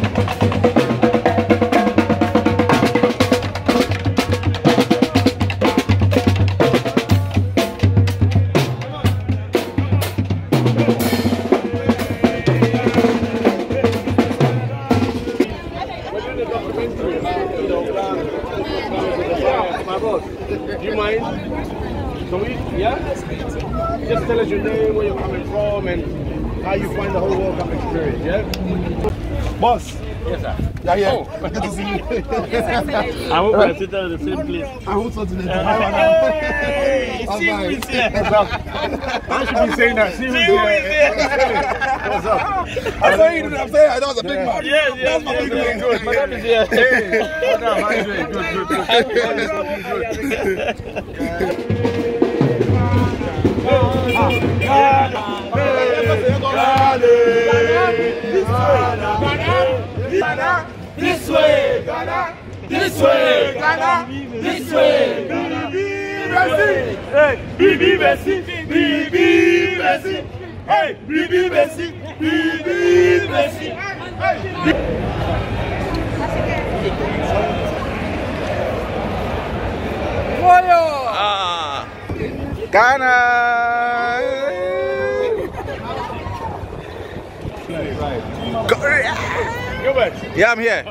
Do you mind? Can we? Yeah? Just tell us your name, where you're coming from, and how you find the whole World Cup experience, yeah? Boss. Yes, sir. Yeah, yeah. Oh. Good to see you. I hope I sit down in the same place. I hope so today. Hey, see who's here. I should be saying that. See who's here. What's up? I'm saying that was a big man. Yes, That's my big man. Good. Madam is here. Hey, madam, how you doing? Ghana, this way, Ghana, this way, Ghana, this way, Ghana, Bibi Messi, Bibi Messi, hey, Bibi Messi, Bibi Messi, Ghana. Go back. Yeah, I'm here.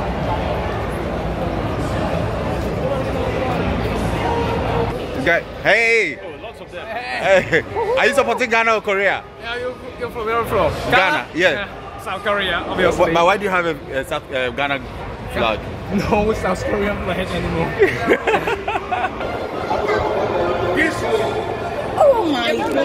Okay. Hey. Oh, lots of them. Hey. Are you supporting Ghana or Korea? Yeah, you're from where are you from? Ghana. Yeah. South Korea, obviously. But why do you have a Ghana flag? No South Korean flag anymore. oh my God.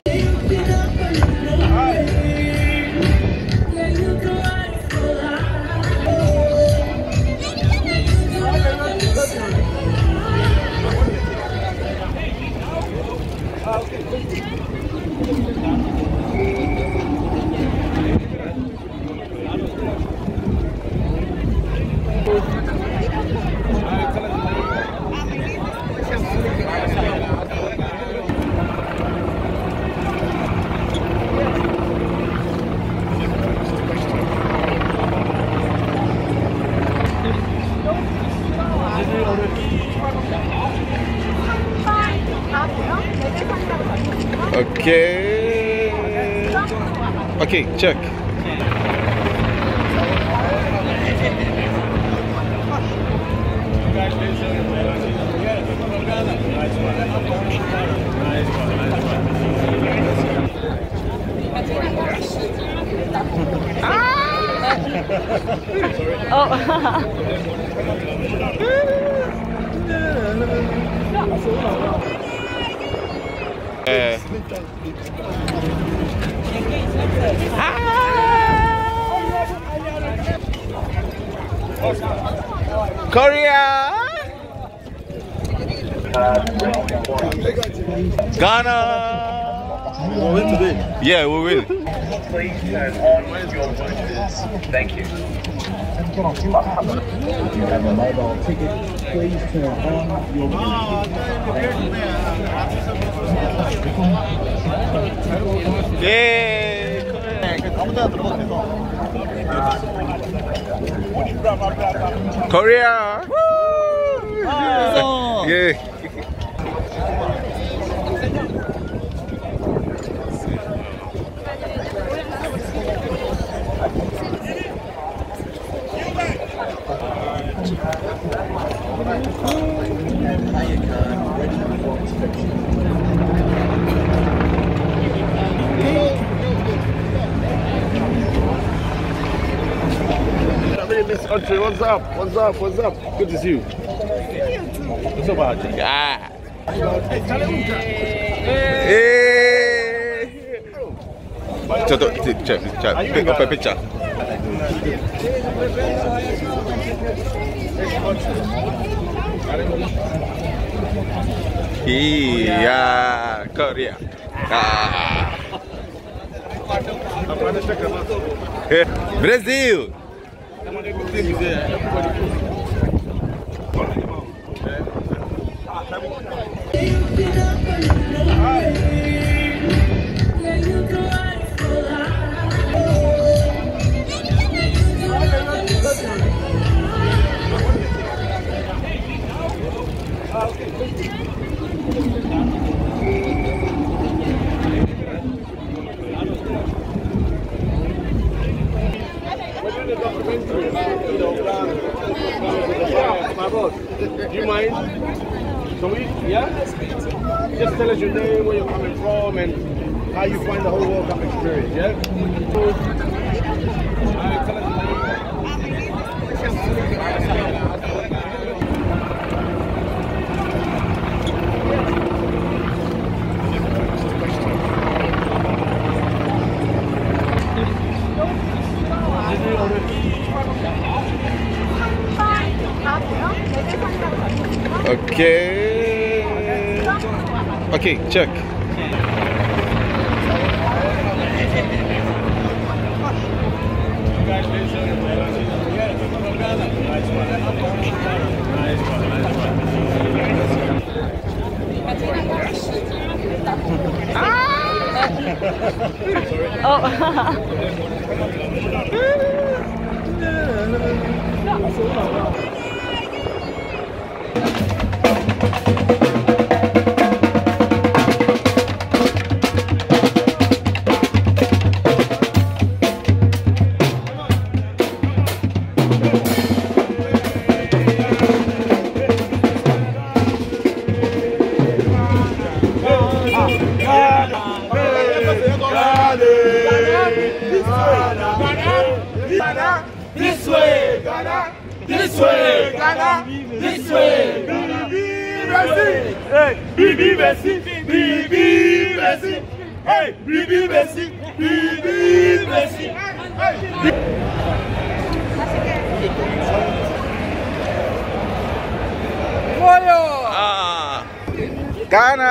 Okay. Okay, check. Korea, Ghana. We will win today. Yeah, we will. Please turn on your monitors. Thank you. If you have a mobile ticket, please turn on your Korea. Woo! Yeah. Miss Country, what's up? What's up? What's up? Good to see you. What's up, Archie? Yeah. Check. Pick up a picture. Yeah, Korea. Brazil. a documentary. My boss, do you mind? So we, yeah? Just tell us your name, where you're coming from, and how you find the whole World Cup experience, yeah? Okay. Okay, check. This way, Ghana. This way, Ghana. This way, Ghana. Hey, BB Messi, BB Messi. Hey, BB Messi, BB Messi. Ah, Ghana.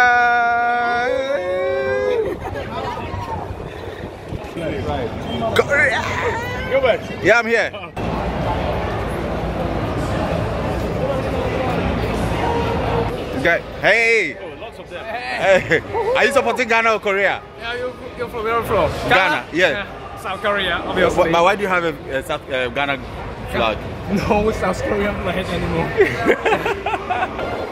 Yeah, I'm here. Okay. Hey. Oh, lots of them. Hey. Are you supporting Ghana or Korea? Yeah, you're from where are you from? Ghana, yeah. South Korea, obviously. But why do you have a Ghana flag? No South Korean flag anymore.